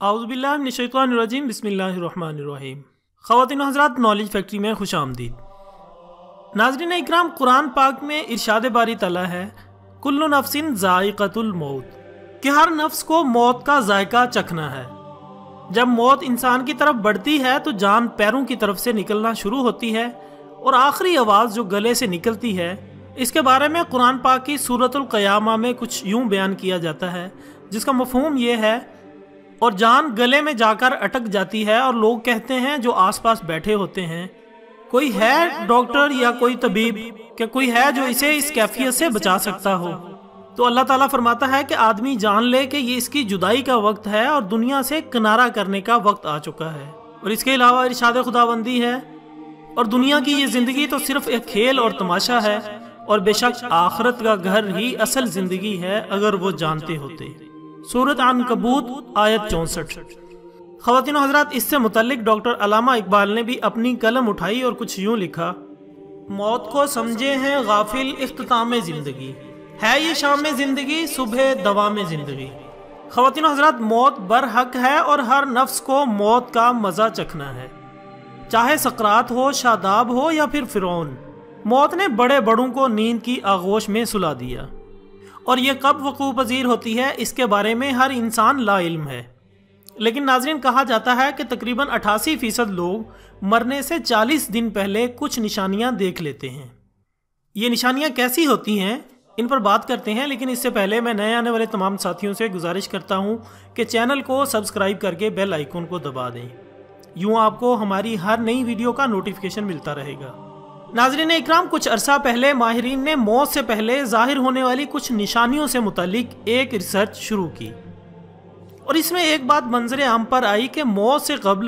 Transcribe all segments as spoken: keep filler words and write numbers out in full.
आउज़ुबिल्लाहि मिनश्शैतानिर्रजीम बिस्मिल्लाहिर्रहमानिर्रहीम। ख़वातीन व हज़रात, नॉलेज फैक्ट्री में खुश आमदीद। नाज़रीन इकराम, कुरान पाक में इरशाद बारी तआला है, कुल्लु नफ्सिन ज़ाइक़तुल मौत, कि हर नफ्स को मौत का जायका चखना है। जब मौत इंसान की तरफ बढ़ती है तो जान पैरों की तरफ से निकलना शुरू होती है और आखिरी आवाज़ जो गले से निकलती है, इसके बारे में कुरान पाक की सूरतुल क़यामा में कुछ यूँ बयान किया जाता है, जिसका मफ़हूम ये है, और जान गले में जाकर अटक जाती है और लोग कहते हैं जो आसपास बैठे होते हैं, कोई है डॉक्टर या कोई तबीब, क्या कोई है जो इसे इस कैफियत से बचा सकता हो? तो अल्लाह ताला फरमाता है कि आदमी जान ले कि ये इसकी जुदाई का वक्त है और दुनिया से किनारा करने का वक्त आ चुका है। और इसके अलावा इरशाद खुदाबंदी है, और दुनिया की ये ज़िंदगी तो सिर्फ एक खेल और तमाशा है, और बेशक आखिरत का घर ही असल ज़िंदगी है अगर वो जानते होते। सूरत अनकबूत आयत चौंसठ। ख़वातीन व हज़रात, इससे मुतल्लिक डॉक्टर अल्लामा इकबाल ने भी अपनी कलम उठाई और कुछ यूँ लिखा, मौत को समझे हैं गाफिल इख्तिताम ज़िंदगी, है ये शाम ज़िंदगी सुबह दवाम ज़िंदगी। ख़वातीन व हज़रात, मौत बरहक है और हर नफ्स को मौत का मज़ा चखना है, चाहे सकरात हो, शादाब हो या फिर फ़िरौन। मौत ने बड़े बड़ों को नींद की आगोश में सुला दिया, और ये कब वक़ूअ पज़ीर होती है इसके बारे में हर इंसान ला इल्म है। लेकिन नाज़रीन, कहा जाता है कि तकरीबन अठासी फ़ीसद लोग मरने से चालीस दिन पहले कुछ निशानियां देख लेते हैं। ये निशानियां कैसी होती हैं, इन पर बात करते हैं, लेकिन इससे पहले मैं नए आने वाले तमाम साथियों से गुजारिश करता हूं कि चैनल को सब्सक्राइब करके बेल आइकन को दबा दें, यूँ आपको हमारी हर नई वीडियो का नोटिफिकेशन मिलता रहेगा। नाज़रीन इकराम, कुछ अरसा पहले माहिरीन ने मौत से पहले ज़ाहिर होने वाली कुछ निशानियों से मुतालिक एक रिसर्च शुरू की, और इसमें एक बात मंजर आम पर आई कि मौत से कबल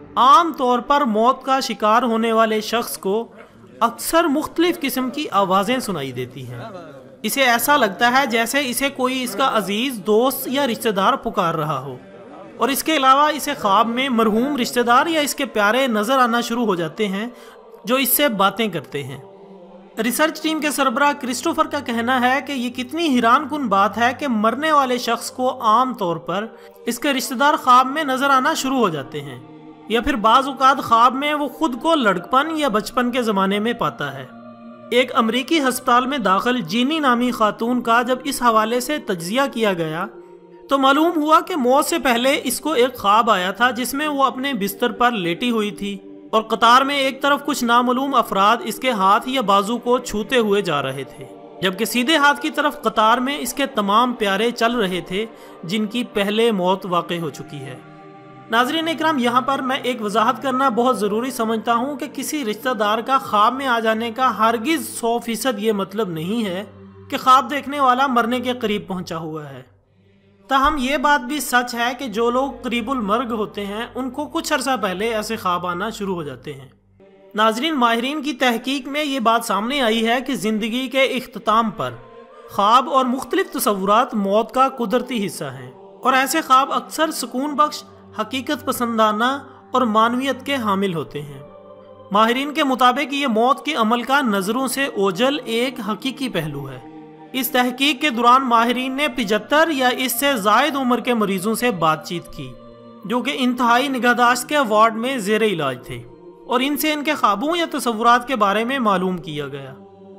आम तौर पर मौत का शिकार होने वाले शख्स को अक्सर मुख्तलिफ किस्म की आवाज़ें सुनाई देती हैं। इसे ऐसा लगता है जैसे इसे कोई इसका अजीज़ दोस्त या रिश्तेदार पुकार रहा हो, और इसके अलावा इसे ख्वाब में मरहूम रिश्तेदार या इसके प्यारे नज़र आना शुरू हो जाते हैं जो इससे बातें करते हैं। रिसर्च टीम के सरबराह क्रिस्टोफर का कहना है कि ये कितनी हैरान कुन बात है कि मरने वाले शख्स को आम तौर पर इसके रिश्तेदार ख्वाब में नजर आना शुरू हो जाते हैं, या फिर बाज़ औक़ात ख्वाब में वो खुद को लड़कपन या बचपन के ज़माने में पाता है। एक अमरीकी हस्पताल में दाखिल जीनी नामी खातून का जब इस हवाले से तज्ज़िया किया गया तो मालूम हुआ कि मौत से पहले इसको एक ख्वाब आया था जिसमें वो अपने बिस्तर पर लेटी हुई थी, और कतार में एक तरफ कुछ नामालूम अफराद इसके हाथ या बाजू को छूते हुए जा रहे थे, जबकि सीधे हाथ की तरफ कतार में इसके तमाम प्यारे चल रहे थे जिनकी पहले मौत वाक़ई हो चुकी है। नाज़रीन इकराम, यहाँ पर मैं एक वजाहत करना बहुत ज़रूरी समझता हूँ कि किसी रिश्तेदार का ख्वाब में आ जाने का हरगिज़ सौ फीसद ये मतलब नहीं है कि ख्वाब देखने वाला मरने के करीब पहुँचा हुआ है। ताहम ये बात भी सच है कि जो लोग करीबुल मर्ग होते हैं उनको कुछ अर्सा पहले ऐसे ख्वाब आना शुरू हो जाते हैं। नाजरीन, माहिरीन की तहकीक में ये बात सामने आई है कि ज़िंदगी के इख्तिताम पर ख्वाब और मुख्तलिफ तसव्वुरात मौत का कुदरती हिस्सा हैं, और ऐसे ख्वाब अक्सर सुकून बख्श, हकीकत पसंदाना और मानवियत के हामिल होते हैं। माहिरीन के मुताबिक ये मौत के अमल का नज़रों से ओझल एक हकीकी पहलू है। इस तहकीक के दौरान माहिरीन ने पिछहत्तर या इससे ज़ायद उम्र के मरीजों से बातचीत की जो कि इंतहाई निगहदाश्त के वार्ड में ज़ेर इलाज थे, और इनसे इनके ख्वाबों या तसव्वुरात के बारे में मालूम किया गया।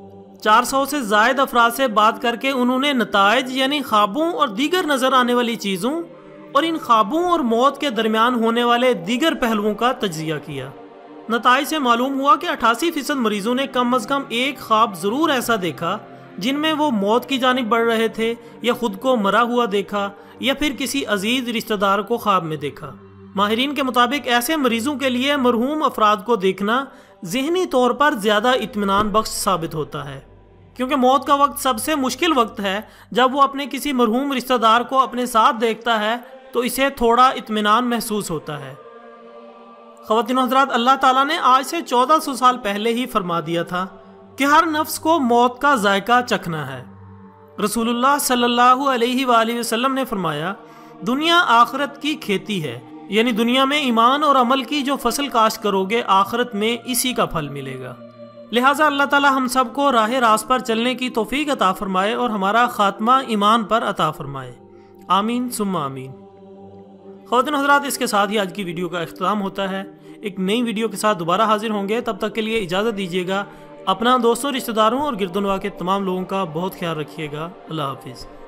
चार सौ से ज़ायद अफराद से बात करके उन्होंने नताइज यानी ख्वाबों और दीगर नज़र आने वाली चीज़ों और इन ख्वाबों और मौत के दरमियान होने वाले दीगर पहलुओं का तज्ज़िया किया। नताइज से मालूम हुआ कि अठासी फीसद मरीजों ने कम अज़ कम एक ख्वाब ज़रूर ऐसा देखा जिनमें वो मौत की जानिब बढ़ रहे थे, या खुद को मरा हुआ देखा, या फिर किसी अजीज रिश्तेदार को ख्वाब में देखा। माहिरीन के मुताबिक ऐसे मरीजों के लिए मरहूम अफराद को देखना ज़हनी तौर पर ज़्यादा इत्मीनान बख्श साबित होता है, क्योंकि मौत का वक्त सबसे मुश्किल वक्त है। जब वो अपने किसी मरहूम रिश्तेदार को अपने साथ देखता है तो इसे थोड़ा इत्मीनान महसूस होता है। ख़वातीन व हज़रात, अल्लाह ताला ने आज से चौदह सौ साल पहले ही फरमा दिया था कि हर नफ्स को मौत का जायका चखना है। रसूलुल्लाह सल्लल्लाहु अलैहि वसल्लम ने फरमाया, दुनिया आखिरत की खेती है, यानी दुनिया में ईमान और अमल की जो फसल काश्त करोगे आखिरत में इसी का फल मिलेगा। लिहाजा अल्लाह ताला हम सब को राह रास्त पर चलने की तौफीक अता फरमाए और हमारा खात्मा ईमान पर अता फरमाए। आमीन सुम्मा आमीन। خواتین حضرات، اس کے ساتھ ہی آج کی ویڈیو کا اختتام ہوتا ہے۔ ایک نئی ویڈیو کے ساتھ دوبارہ حاضر ہوں گے، تب تک کے لیے اجازت دیجیے گا۔ اپنا دوستوں، رشتہ داروں اور گرد و نواح کے تمام لوگوں کا بہت خیال رکھیے گا۔ اللہ حافظ۔